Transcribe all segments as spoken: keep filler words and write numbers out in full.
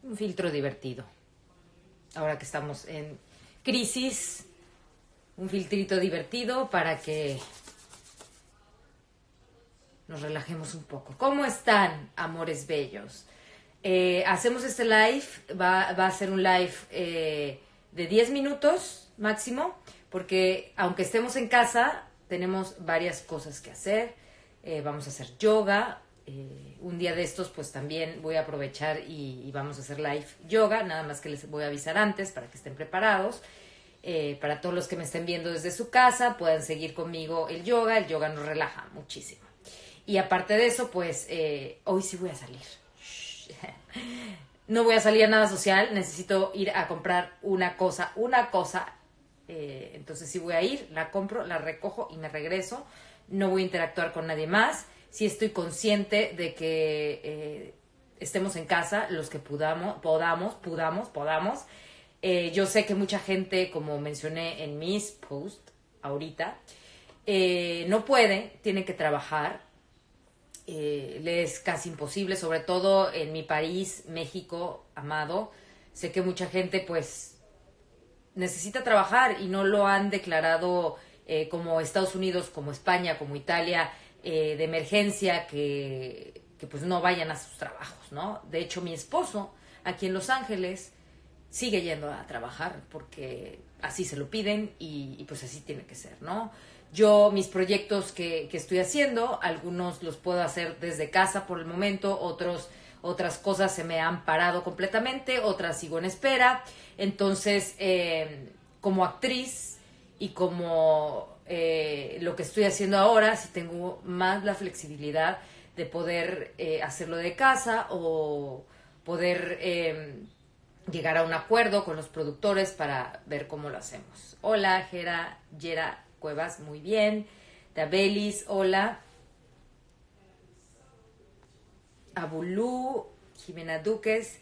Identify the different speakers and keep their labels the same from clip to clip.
Speaker 1: un filtro divertido. Ahora que estamos en crisis, un filtrito divertido para que nos relajemos un poco. ¿Cómo están, amores bellos? Eh, hacemos este live, va, va a ser un live eh, de diez minutos máximo, porque aunque estemos en casa, tenemos varias cosas que hacer. Eh, vamos a hacer yoga. Eh, un día de estos, pues también voy a aprovechar y, y vamos a hacer live yoga, nada más que les voy a avisar antes para que estén preparados. Eh, para todos los que me estén viendo desde su casa, puedan seguir conmigo el yoga. El yoga nos relaja muchísimo. Y aparte de eso, pues eh, hoy sí voy a salir. No voy a salir a nada social, necesito ir a comprar una cosa, una cosa. Eh, entonces sí voy a ir, la compro, la recojo y me regreso. No voy a interactuar con nadie más. Sí estoy consciente de que eh, estemos en casa, los que podamos, podamos, podamos, podamos. Eh, yo sé que mucha gente, como mencioné en mis posts ahorita, eh, no puede, tiene que trabajar. Eh, le es casi imposible, sobre todo en mi país, México, amado. Sé que mucha gente, pues, necesita trabajar y no lo han declarado eh, como Estados Unidos, como España, como Italia, eh, de emergencia, que, que pues no vayan a sus trabajos, ¿no? De hecho, mi esposo, aquí en Los Ángeles, sigue yendo a trabajar porque así se lo piden y, y pues así tiene que ser, ¿no? Yo, mis proyectos que, que estoy haciendo, algunos los puedo hacer desde casa por el momento, otros, otras cosas se me han parado completamente, otras sigo en espera. Entonces, eh, como actriz y como eh, lo que estoy haciendo ahora, sí tengo más la flexibilidad de poder eh, hacerlo de casa o poder eh, llegar a un acuerdo con los productores para ver cómo lo hacemos. Hola, Gera, Gera Cuevas, muy bien. Dabelis, hola. Abulú, Jimena Duques,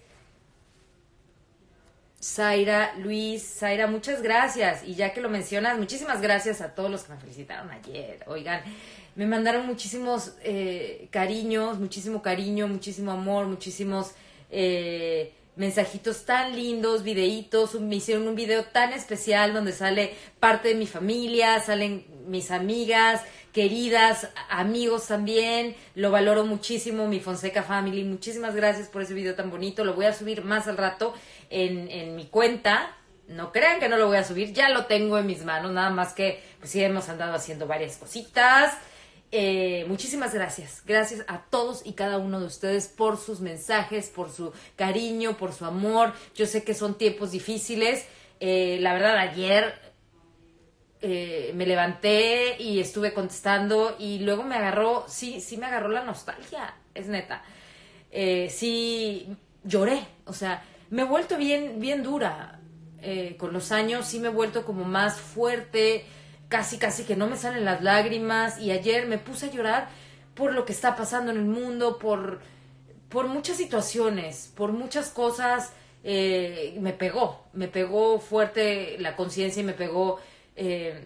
Speaker 1: Zaira, Luis, Zaira, muchas gracias. Y ya que lo mencionas, muchísimas gracias a todos los que me felicitaron ayer. Oigan, me mandaron muchísimos eh, cariños, muchísimo cariño, muchísimo amor, muchísimos eh, mensajitos tan lindos, videitos. Me hicieron un video tan especial donde sale parte de mi familia, salen mis amigas queridas, amigos también. Lo valoro muchísimo, mi Fonseca Family. Muchísimas gracias por ese video tan bonito. Lo voy a subir más al rato en, en mi cuenta. No crean que no lo voy a subir, ya lo tengo en mis manos, nada más que pues sí hemos andado haciendo varias cositas. Eh, muchísimas gracias, gracias a todos y cada uno de ustedes por sus mensajes, por su cariño, por su amor. Yo sé que son tiempos difíciles. Eh, la verdad, ayer eh, me levanté y estuve contestando y luego me agarró, sí, sí me agarró la nostalgia, es neta. Eh, sí lloré, o sea, me he vuelto bien, bien dura. Eh, con los años sí me he vuelto como más fuerte, casi casi que no me salen las lágrimas, y ayer me puse a llorar por lo que está pasando en el mundo, por, por muchas situaciones, por muchas cosas. Eh, me pegó, me pegó fuerte la conciencia y me pegó eh,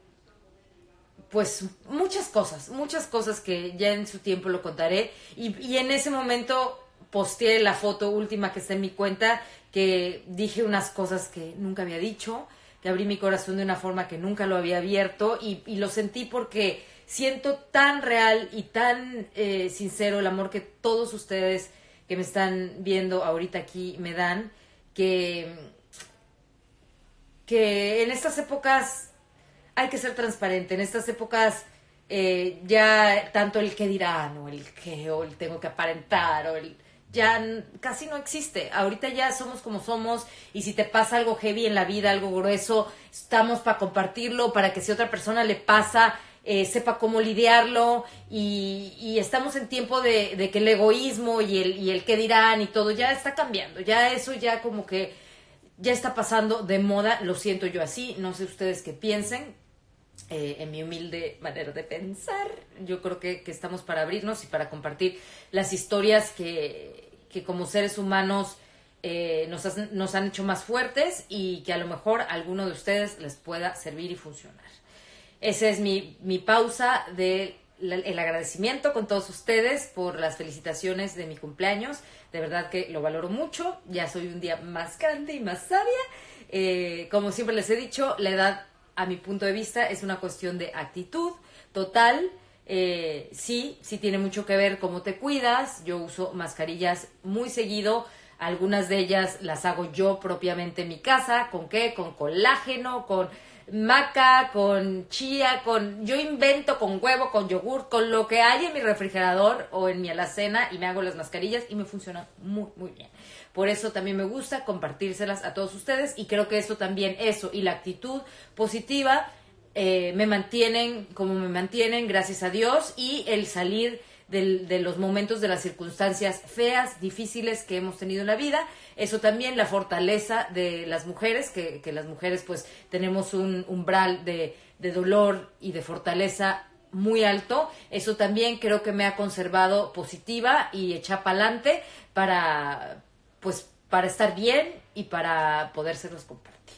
Speaker 1: pues muchas cosas, muchas cosas que ya en su tiempo lo contaré, y, y en ese momento posteé la foto última que está en mi cuenta, que dije unas cosas que nunca había dicho, que abrí mi corazón de una forma que nunca lo había abierto, y, y lo sentí porque siento tan real y tan eh, sincero el amor que todos ustedes que me están viendo ahorita aquí me dan, que, que en estas épocas hay que ser transparente, en estas épocas eh, ya tanto el qué dirán, o el qué, o el tengo que aparentar, o el... ya casi no existe. Ahorita ya somos como somos, y si te pasa algo heavy en la vida, algo grueso, estamos para compartirlo, para que si a otra persona le pasa, eh, sepa cómo lidiarlo, y, y estamos en tiempo de, de que el egoísmo y el, y el qué dirán y todo ya está cambiando, ya eso ya como que ya está pasando de moda, lo siento yo así, no sé ustedes qué piensen. Eh, en mi humilde manera de pensar, yo creo que, que estamos para abrirnos y para compartir las historias que, que como seres humanos eh, nos, has, nos han hecho más fuertes, y que a lo mejor a alguno de ustedes les pueda servir y funcionar. Esa es mi, mi pausa de la, el agradecimiento con todos ustedes por las felicitaciones de mi cumpleaños. De verdad que lo valoro mucho. Ya soy un día más grande y más sabia. Eh, como siempre les he dicho, la edad, a mi punto de vista, es una cuestión de actitud total. Eh, sí, sí tiene mucho que ver cómo te cuidas. Yo uso mascarillas muy seguido. Algunas de ellas las hago yo propiamente en mi casa. ¿Con qué? Con colágeno, con maca, con chía, con... Yo invento con huevo, con yogur, con lo que hay en mi refrigerador o en mi alacena y me hago las mascarillas y me funcionan muy, muy bien. Por eso también me gusta compartírselas a todos ustedes y creo que eso también, eso y la actitud positiva eh, me mantienen como me mantienen, gracias a Dios, y el salir De, de los momentos, de las circunstancias feas, difíciles que hemos tenido en la vida. Eso también, la fortaleza de las mujeres, que, que las mujeres pues tenemos un umbral de, de dolor y de fortaleza muy alto. Eso también creo que me ha conservado positiva y hecha pa'lante para, pues, para estar bien y para podérselos compartir.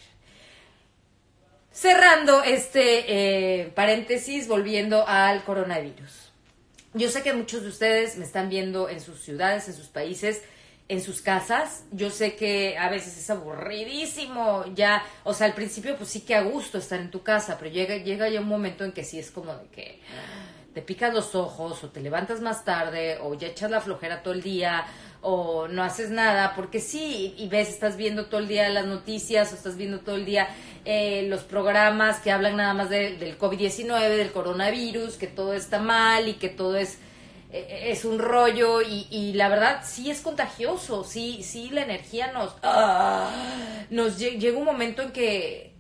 Speaker 1: Cerrando este eh, paréntesis, volviendo al coronavirus. Yo sé que muchos de ustedes me están viendo en sus ciudades, en sus países, en sus casas. Yo sé que a veces es aburridísimo ya, o sea, al principio pues sí que a gusto estar en tu casa, pero llega, llega ya un momento en que sí es como de que te picas los ojos o te levantas más tarde o ya echas la flojera todo el día o no haces nada, porque sí, y ves, estás viendo todo el día las noticias o estás viendo todo el día eh, los programas que hablan nada más de, del COVID diecinueve, del coronavirus, que todo está mal y que todo es, eh, es un rollo y, y la verdad sí es contagioso, sí, sí la energía nos... Ah, nos lle- llega un momento en que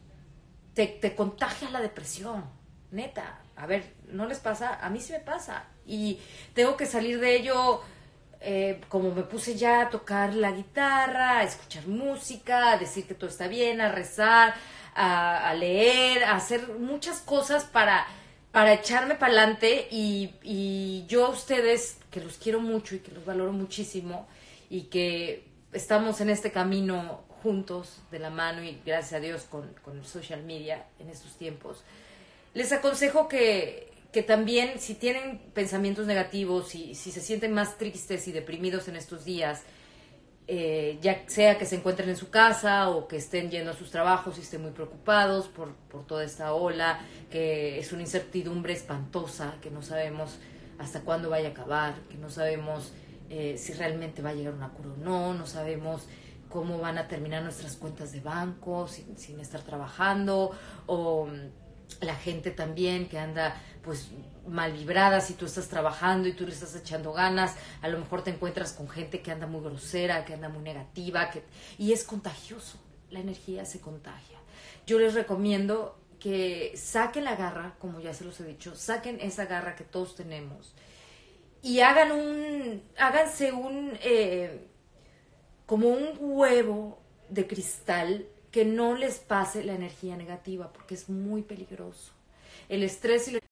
Speaker 1: te, te contagia la depresión, neta. A ver, ¿no les pasa? A mí sí me pasa y tengo que salir de ello... Eh, como me puse ya a tocar la guitarra, a escuchar música, a decir que todo está bien, a rezar, a, a leer, a hacer muchas cosas para, para echarme para adelante y, y yo a ustedes, que los quiero mucho y que los valoro muchísimo y que estamos en este camino juntos, de la mano y gracias a Dios con, con el social media en estos tiempos, les aconsejo que... que también si tienen pensamientos negativos, si, si se sienten más tristes y deprimidos en estos días, eh, ya sea que se encuentren en su casa o que estén yendo a sus trabajos y estén muy preocupados por, por toda esta ola, que es una incertidumbre espantosa, que no sabemos hasta cuándo vaya a acabar, que no sabemos eh, si realmente va a llegar una cura o no, no sabemos cómo van a terminar nuestras cuentas de banco sin, sin estar trabajando, o la gente también que anda pues mal vibrada, si tú estás trabajando y tú le estás echando ganas, a lo mejor te encuentras con gente que anda muy grosera, que anda muy negativa, que, y es contagioso, la energía se contagia. Yo les recomiendo que saquen la garra, como ya se los he dicho, saquen esa garra que todos tenemos y hagan un, háganse un, eh, como un huevo de cristal que no les pase la energía negativa, porque es muy peligroso. El estrés y la...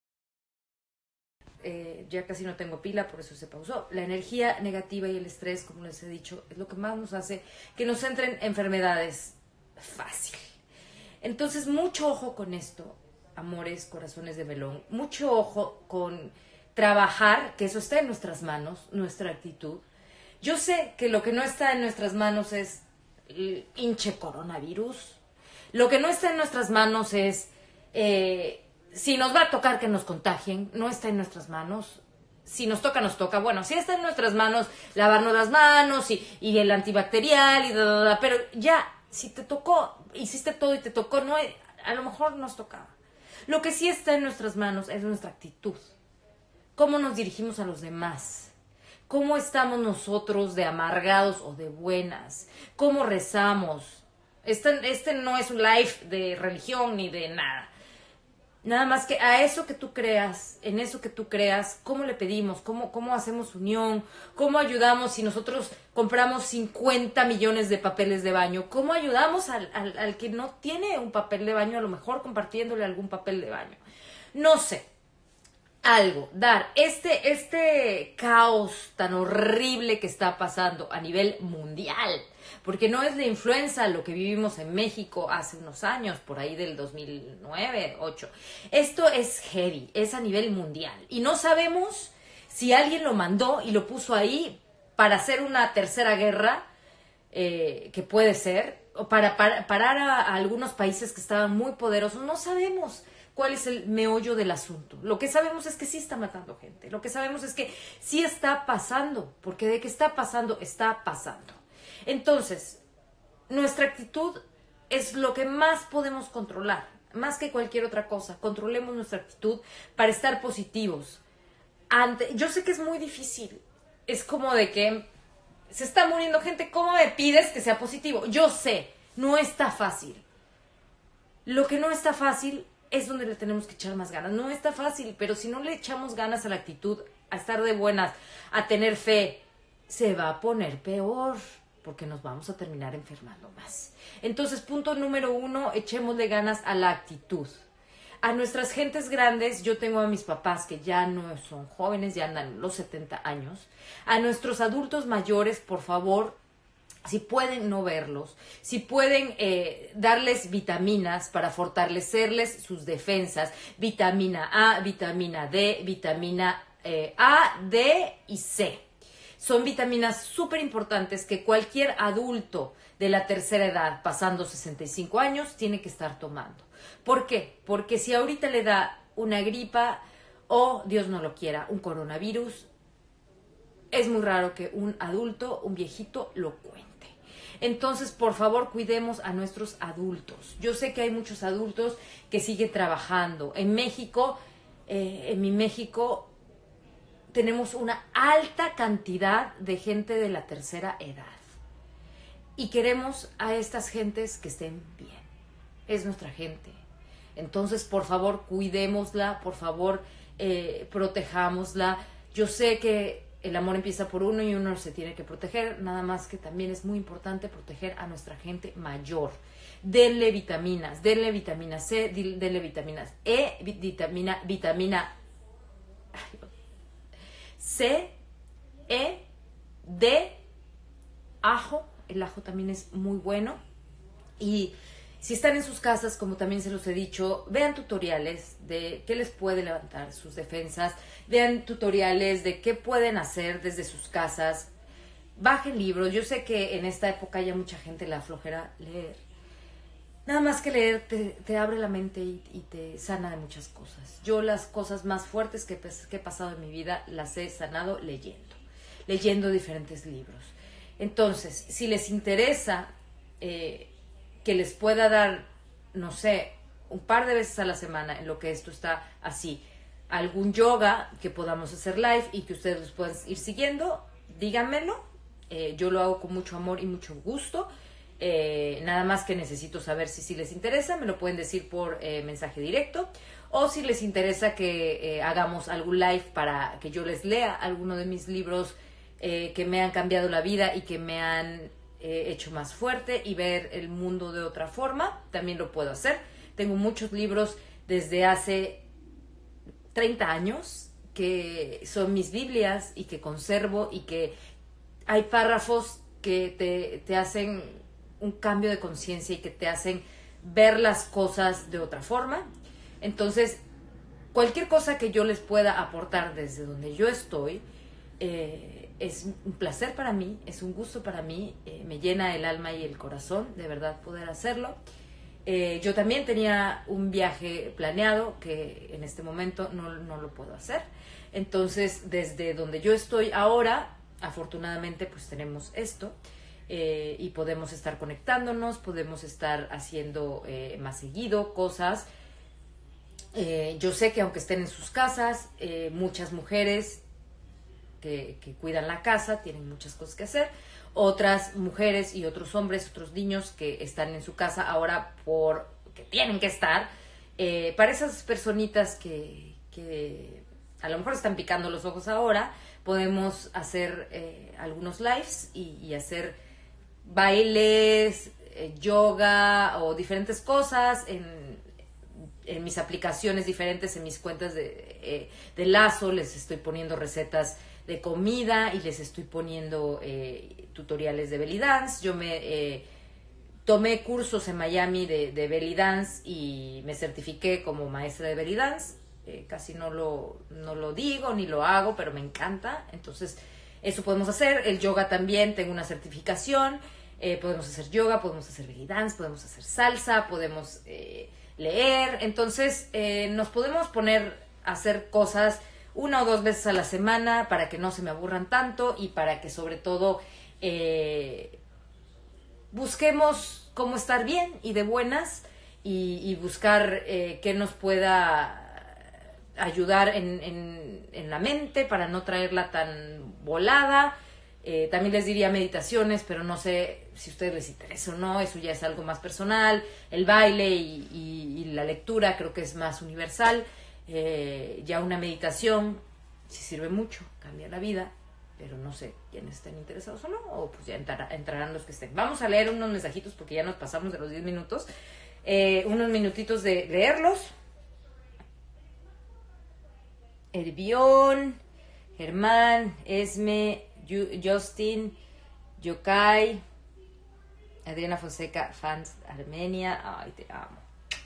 Speaker 1: Eh, ya casi no tengo pila, por eso se pausó. La energía negativa y el estrés, como les he dicho, es lo que más nos hace que nos entren enfermedades fácil. Entonces, mucho ojo con esto, amores, corazones de melón. Mucho ojo con trabajar, que eso está en nuestras manos, nuestra actitud. Yo sé que lo que no está en nuestras manos es el hinche coronavirus. Lo que no está en nuestras manos es... Eh, si nos va a tocar que nos contagien, no está en nuestras manos. Si nos toca, nos toca. Bueno, sí está en nuestras manos lavarnos las manos y, y el antibacterial, y da, da, da, pero ya, si te tocó, hiciste todo y te tocó, no, a lo mejor nos tocaba. Lo que sí está en nuestras manos es nuestra actitud. Cómo nos dirigimos a los demás. Cómo estamos nosotros de amargados o de buenas. Cómo rezamos. Este, este no es un live de religión ni de nada. Nada más que a eso que tú creas, en eso que tú creas, ¿cómo le pedimos? ¿Cómo, cómo hacemos unión? ¿Cómo ayudamos si nosotros compramos cincuenta millones de papeles de baño? ¿Cómo ayudamos al, al, al que no tiene un papel de baño, a lo mejor compartiéndole algún papel de baño? No sé. algo, dar este, este caos tan horrible que está pasando a nivel mundial, porque no es la influenza lo que vivimos en México hace unos años, por ahí del dos mil nueve, ocho. Esto es heavy, es a nivel mundial. Y no sabemos si alguien lo mandó y lo puso ahí para hacer una tercera guerra, eh, que puede ser, o para, para parar a, a algunos países que estaban muy poderosos. No sabemos cuál es el meollo del asunto. Lo que sabemos es que sí está matando gente. Lo que sabemos es que sí está pasando, porque de que está pasando, está pasando. Entonces, nuestra actitud es lo que más podemos controlar, más que cualquier otra cosa. Controlemos nuestra actitud para estar positivos. Ante, yo sé que es muy difícil. Es como de que se está muriendo gente, ¿cómo me pides que sea positivo? Yo sé, no está fácil. Lo que no está fácil es donde le tenemos que echar más ganas. No está fácil, pero si no le echamos ganas a la actitud, a estar de buenas, a tener fe, se va a poner peor, porque nos vamos a terminar enfermando más. Entonces, punto número uno, echémosle ganas a la actitud. A nuestras gentes grandes, yo tengo a mis papás que ya no son jóvenes, ya andan los setenta años. A nuestros adultos mayores, por favor, si pueden no verlos, si pueden eh, darles vitaminas para fortalecerles sus defensas, vitamina A, vitamina D, vitamina eh, A, D y C. Son vitaminas súper importantes que cualquier adulto de la tercera edad, pasando sesenta y cinco años, tiene que estar tomando. ¿Por qué? Porque si ahorita le da una gripa o, Dios no lo quiera, un coronavirus, es muy raro que un adulto, un viejito, lo cuente. Entonces, por favor, cuidemos a nuestros adultos. Yo sé que hay muchos adultos que siguen trabajando. En México, eh, en mi México, tenemos una alta cantidad de gente de la tercera edad. Y queremos a estas gentes que estén bien. Es nuestra gente. Entonces, por favor, cuidémosla, por favor, eh, protejámosla. Yo sé que el amor empieza por uno y uno se tiene que proteger, nada más que también es muy importante proteger a nuestra gente mayor. Denle vitaminas, denle vitamina C, denle vitaminas E, vitamina, vitamina C, E, D, ajo. El ajo también es muy bueno. Y si están en sus casas, como también se los he dicho, vean tutoriales de qué les puede levantar sus defensas, vean tutoriales de qué pueden hacer desde sus casas, bajen libros. Yo sé que en esta época ya mucha gente le aflojera leer. Nada más que leer te, te abre la mente y, y te sana de muchas cosas. Yo las cosas más fuertes que, que he pasado en mi vida las he sanado leyendo, leyendo diferentes libros. Entonces, si les interesa eh, que les pueda dar, no sé, un par de veces a la semana en lo que esto está así, algún yoga que podamos hacer live y que ustedes los puedan ir siguiendo, díganmelo. Eh, yo lo hago con mucho amor y mucho gusto. Eh, nada más que necesito saber si, si les interesa, me lo pueden decir por eh, mensaje directo, o si les interesa que eh, hagamos algún live para que yo les lea alguno de mis libros eh, que me han cambiado la vida y que me han eh, hecho más fuerte y ver el mundo de otra forma. También lo puedo hacer. Tengo muchos libros desde hace treinta años que son mis Biblias y que conservo, y que hay párrafos que te, te hacen un cambio de conciencia y que te hacen ver las cosas de otra forma. Entonces, cualquier cosa que yo les pueda aportar desde donde yo estoy, eh, es un placer para mí, es un gusto para mí, eh, me llena el alma y el corazón, de verdad, poder hacerlo. Eh, yo también tenía un viaje planeado que en este momento no, no lo puedo hacer. Entonces, desde donde yo estoy ahora, afortunadamente, pues tenemos esto. Eh, y podemos estar conectándonos, podemos estar haciendo eh, más seguido cosas. Eh, yo sé que aunque estén en sus casas, eh, muchas mujeres que, que cuidan la casa tienen muchas cosas que hacer. Otras mujeres y otros hombres, otros niños que están en su casa ahora porque tienen que estar. Eh, para esas personitas que, que a lo mejor están picando los ojos ahora, podemos hacer eh, algunos lives y, y hacer bailes, eh, yoga o diferentes cosas en en mis aplicaciones diferentes, en mis cuentas de, eh, de Lazo, les estoy poniendo recetas de comida y les estoy poniendo eh, tutoriales de belly dance. Yo me eh, tomé cursos en Miami de, de belly dance y me certifiqué como maestra de belly dance. Eh, casi no lo, no lo digo ni lo hago, pero me encanta. Entonces, eso podemos hacer. El yoga también, tengo una certificación. Eh, podemos hacer yoga, podemos hacer belly dance, podemos hacer salsa, podemos eh, leer. Entonces, eh, nos podemos poner a hacer cosas una o dos veces a la semana para que no se me aburran tanto y para que sobre todo eh, busquemos cómo estar bien y de buenas y, y buscar eh, qué nos pueda ayudar en, en, en la mente para no traerla tan volada. Eh, también les diría meditaciones, pero no sé si a ustedes les interesa o no, eso ya es algo más personal. El baile y, y, y la lectura creo que es más universal. Eh, ya una meditación sí sirve mucho, cambia la vida, pero no sé quiénes estén interesados o no, o pues ya entrará, entrarán los que estén. Vamos a leer unos mensajitos porque ya nos pasamos de los diez minutos. Eh, unos minutitos de leerlos. Herbión, Germán, Esme, Justin, Yokai, Adriana Fonseca, fans Armenia, ay, te amo.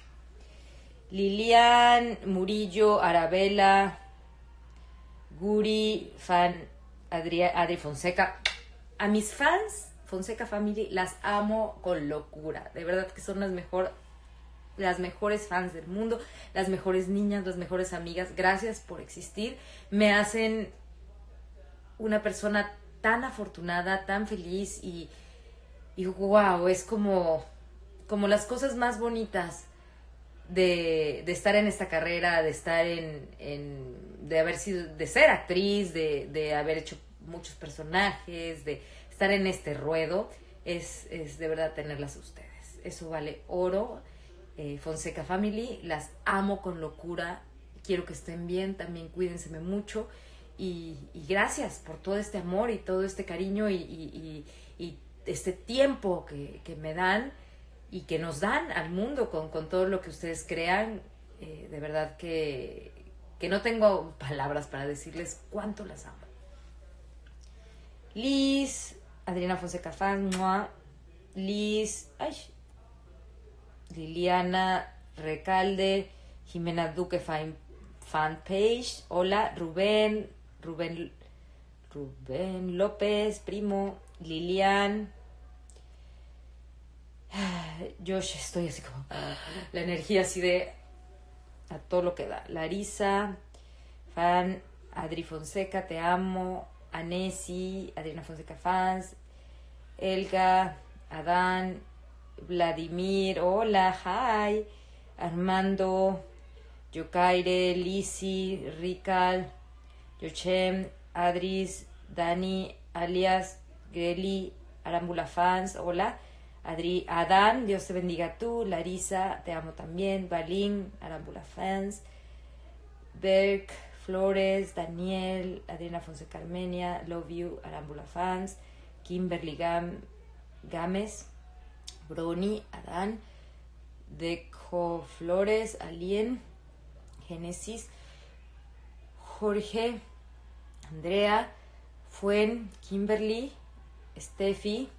Speaker 1: Lilian, Murillo, Arabella, Guri, fan Adri, Adri Fonseca. A mis fans, Fonseca Family, las amo con locura. De verdad que son las mejor, las mejores fans del mundo, las mejores niñas, las mejores amigas. Gracias por existir. Me hacen una persona tan afortunada, tan feliz y, y wow, es como, como las cosas más bonitas de, de estar en esta carrera, de estar en, en de haber sido, de ser actriz, de, de haber hecho muchos personajes, de estar en este ruedo, es, es de verdad tenerlas a ustedes. Eso vale oro. Eh, Fonseca Family, las amo con locura, quiero que estén bien, también cuídense mucho y, y gracias por todo este amor y todo este cariño y, y, y, y este tiempo que, que me dan y que nos dan al mundo con, con todo lo que ustedes crean. Eh, de verdad que, que no tengo palabras para decirles cuánto las amo. Liz, Adriana Fonseca Fan, ¡mua! Liz, ay, Liliana Recalde, Jimena Duque fan, fanpage, hola, Rubén, Rubén, Rubén López, primo, Lilian, Josh, estoy así como, la energía así de a todo lo que da. Larisa, fan, Adri Fonseca, te amo, Anesi, Adriana Fonseca fans, Elga, Adán, Vladimir, hola, hi, Armando, Yokaire, Lisi, Rikal, Yochem, Adris, Dani, alias, Greli, Arambula fans, hola, Adri, Adán, Dios te bendiga tú, Larisa, te amo también, Balín, Arambula fans, Berg, Flores, Daniel, Adriana Fonseca Armenia, love you, Arambula fans, Kimberly Gam, Gámez, Brony, Adán, Deco Flores, Alien, Génesis, Jorge, Andrea, Fuen, Kimberly, Steffi,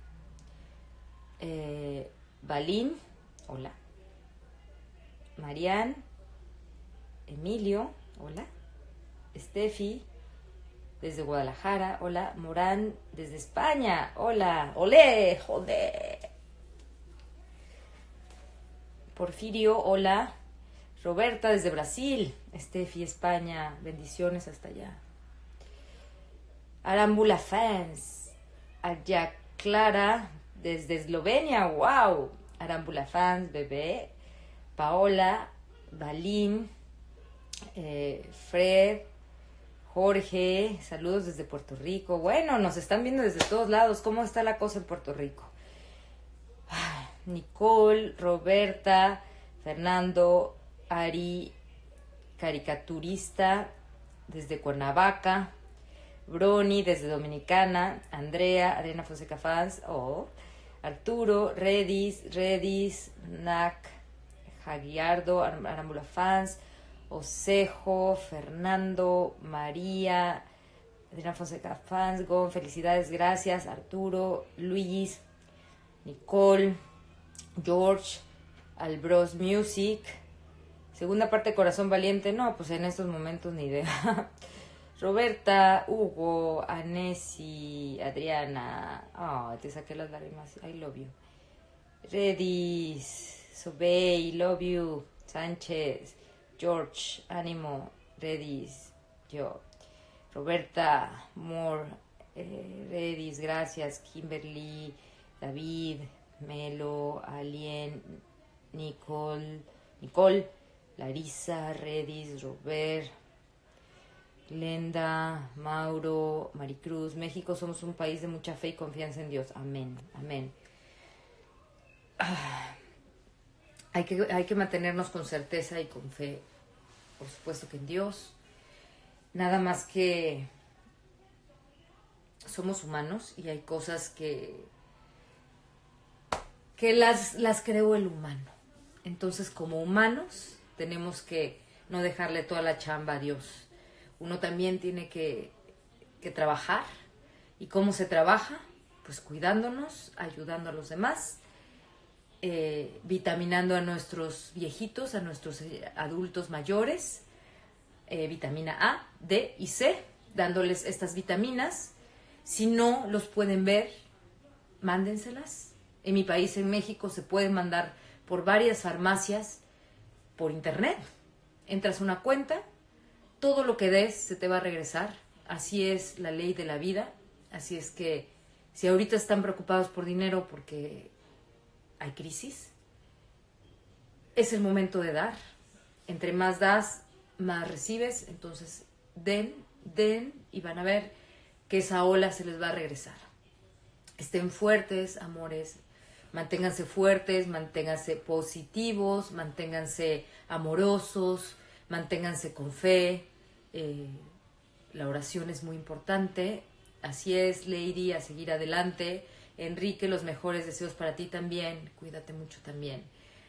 Speaker 1: eh, Balín, hola, Marian, Emilio, hola, Steffi, desde Guadalajara, hola, Morán, desde España, hola, olé, joder. Porfirio, hola. Roberta, desde Brasil. Steffi, España. Bendiciones hasta allá. Arambula fans. Aya Clara, desde Eslovenia. Wow. Arambula fans, bebé. Paola, Balín, eh, Fred, Jorge. Saludos desde Puerto Rico. Bueno, nos están viendo desde todos lados. ¿Cómo está la cosa en Puerto Rico? Nicole, Roberta, Fernando, Ari, caricaturista desde Cuernavaca, Brony desde Dominicana, Andrea, Arena Fonseca Fans, oh, Arturo, Redis, Redis, Nac, Jaguiardo, Arámbula Fans, Osejo, Fernando, María, Adriana Fonseca Fans, Gon, felicidades, gracias, Arturo, Luis, Nicole, George, Albros Music, segunda parte Corazón Valiente, no, pues en estos momentos ni idea. Roberta, Hugo, Anesi, Adriana, oh, te saqué las lágrimas, I love you. Redis, Sobey, love you, Sánchez, George, ánimo, Redis, yo, Roberta, Moore, eh, Redis, gracias, Kimberly, David, Melo, Alien, Nicole, Nicole, Larisa, Redis, Robert, Glenda, Mauro, Maricruz. México somos un país de mucha fe y confianza en Dios. Amén, amén. Ah, hay que, hay que mantenernos con certeza y con fe, por supuesto que en Dios. Nada más que somos humanos y hay cosas que, que las, las creó el humano. Entonces, como humanos, tenemos que no dejarle toda la chamba a Dios. Uno también tiene que, que trabajar. ¿Y cómo se trabaja? Pues cuidándonos, ayudando a los demás, eh, vitaminando a nuestros viejitos, a nuestros adultos mayores, eh, vitamina A, D y C, dándoles estas vitaminas. Si no los pueden ver, mándenselas. En mi país, en México, se pueden mandar por varias farmacias por internet. Entras a una cuenta, todo lo que des se te va a regresar. Así es la ley de la vida. Así es que si ahorita están preocupados por dinero porque hay crisis, es el momento de dar. Entre más das, más recibes. Entonces den, den y van a ver que esa ola se les va a regresar. Estén fuertes, amores. Manténganse fuertes, manténganse positivos, manténganse amorosos, manténganse con fe. Eh, la oración es muy importante. Así es, Lady, a seguir adelante. Enrique, los mejores deseos para ti también. Cuídate mucho también.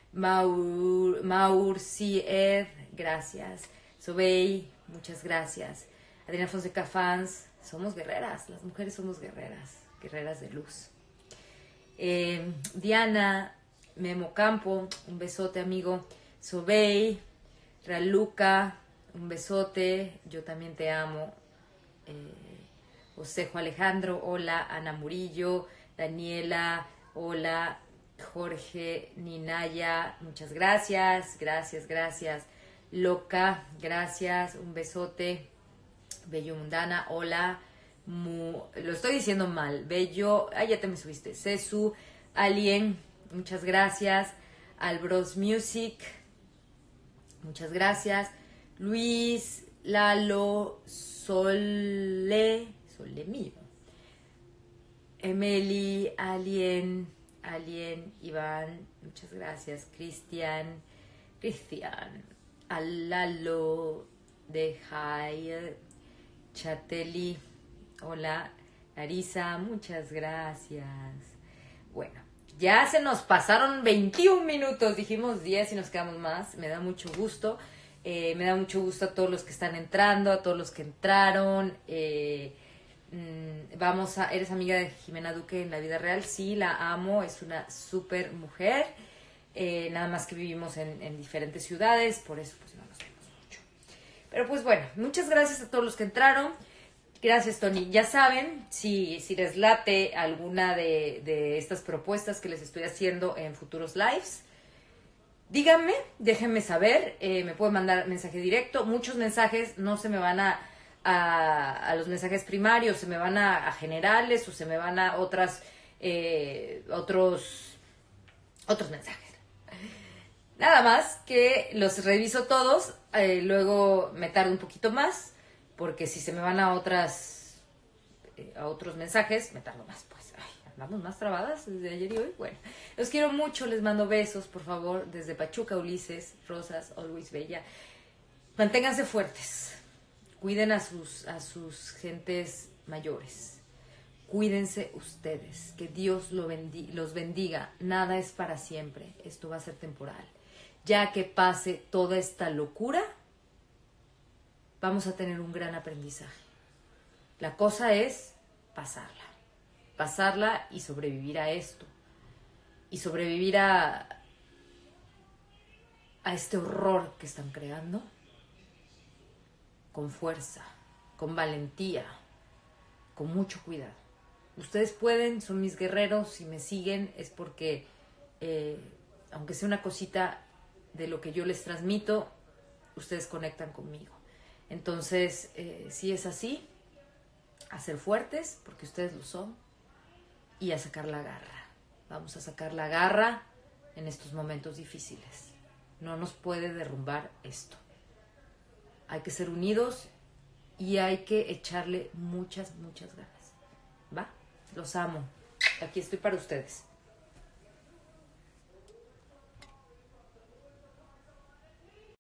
Speaker 1: Maur, Maur, sí, Ed, gracias. Sobey, muchas gracias. Adriana Fonseca Fans, somos guerreras. Las mujeres somos guerreras, guerreras de luz. Eh, Diana, Memo Campo, un besote, amigo. Sobey, Raluca, un besote, yo también te amo. Eh, Osejo Alejandro, hola. Ana Murillo, Daniela, hola. Jorge, Ninaya, muchas gracias, gracias, gracias. Loca, gracias, un besote. Bello Mundana, hola. Mu, lo estoy diciendo mal. Bello, ah, ya te me subiste. Cesu, Alien, muchas gracias. Albros Music, muchas gracias. Luis, Lalo, Sole, Sole mío. Emily, Alien, Alien, Iván, muchas gracias. Cristian, Cristian, Alalo, de Jai, Chateli, hola. Larisa, muchas gracias. Bueno, ya se nos pasaron veintiún minutos, dijimos diez y nos quedamos más. Me da mucho gusto. Eh, me da mucho gusto a todos los que están entrando, a todos los que entraron. Eh, mmm, vamos a... ¿Eres amiga de Jimena Duque en la vida real? Sí, la amo, es una súper mujer. Eh, nada más que vivimos en, en diferentes ciudades, por eso pues no nos vemos mucho. Pero pues bueno, muchas gracias a todos los que entraron. Gracias, Tony. Ya saben, si, si les late alguna de, de estas propuestas que les estoy haciendo en futuros lives, díganme, déjenme saber, eh, me pueden mandar mensaje directo. Muchos mensajes no se me van a, a, a los mensajes primarios, se me van a, a generales o se me van a otras, eh, otros, otros mensajes. Nada más que los reviso todos, eh, luego me tardo un poquito más, porque si se me van a otras, eh, a otros mensajes, me tardo más, pues. Ay, andamos más trabadas desde ayer y hoy. Bueno, los quiero mucho, les mando besos, por favor, desde Pachuca, Ulises, Rosas, Always Bella. Manténganse fuertes, cuiden a sus, a sus gentes mayores, cuídense ustedes, que Dios lo bendi- los bendiga, nada es para siempre, esto va a ser temporal. ya que pase toda esta locura, vamos a tener un gran aprendizaje. La cosa es pasarla, pasarla y sobrevivir a esto. Y sobrevivir a, a este horror que están creando con fuerza, con valentía, con mucho cuidado. Ustedes pueden, son mis guerreros, si me siguen es porque, eh, aunque sea una cosita de lo que yo les transmito, ustedes conectan conmigo. Entonces, eh, si es así, a ser fuertes, porque ustedes lo son, y a sacar la garra. Vamos a sacar la garra en estos momentos difíciles. No nos puede derrumbar esto. Hay que ser unidos y hay que echarle muchas, muchas ganas. ¿Va? Los amo. Aquí estoy para ustedes.